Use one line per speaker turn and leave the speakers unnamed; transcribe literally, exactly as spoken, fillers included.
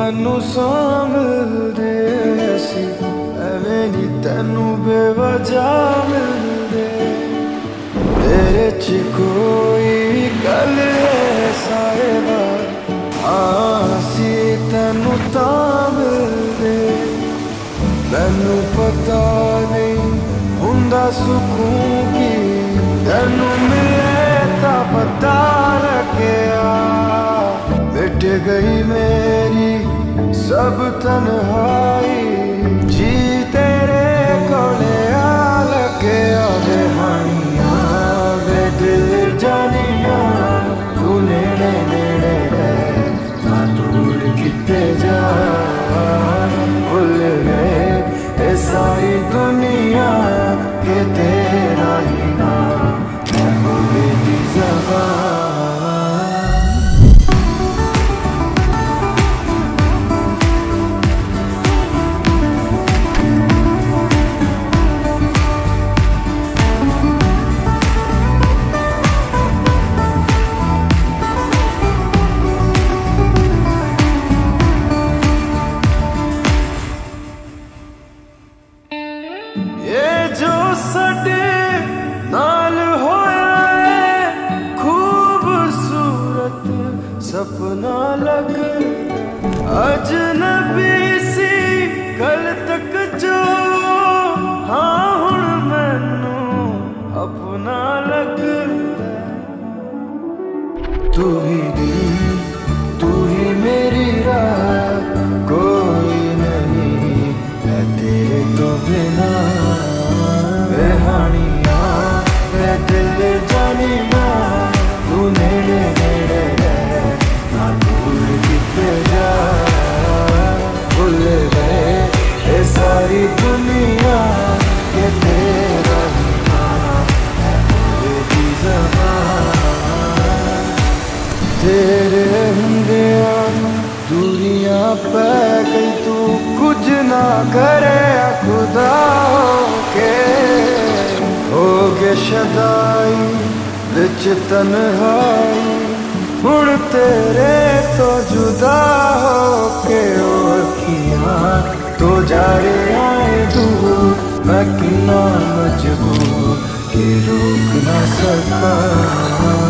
मैनू सामलदे सी एवें नी तैनू बेवजह मिलदे। तेरे च कोई गल है साहिबा, आसी तैनू तां मिलदे। मैनू पता नहीं हुंदा सुकून की, तैनू मिले तां पता लग्या। मिट गई मेरी सब तन्हाई, जी तेरे कोले आ लग्या। वे हानिया वे दिल जानिया, तू नेड़े नेड़े रह ना दूर किते जा। भुल गए ये सारी दुनिया के तेरा ही नाम है बोले दी ज़बान। ये जो साडे नाल होया है खूबसूरत सपना लग, अजनबी सी कल तक जो, हाँ हुण मैनू अपना लगदा। तू ही दिल तू ही मेरी राह, कोई नहीं है तेरे तो बिना। वे हानिया वे दिल जानिया, तू नेड़े नेड़े रह ना दूर किते जा। भुल गए ये सारी दुनिया के तेरा ही नाम है बोले दी ज़बान। तेरे हुंदिया दूरियां पै गई, तू कुछ ना करे खुदा होके। हो गए शदाई विच तन्हाई, हुण तेरे तो जुदा होके। अखियां तो जा रे आए दूर, मैं किन्ना मजबूर के रोक ना सका।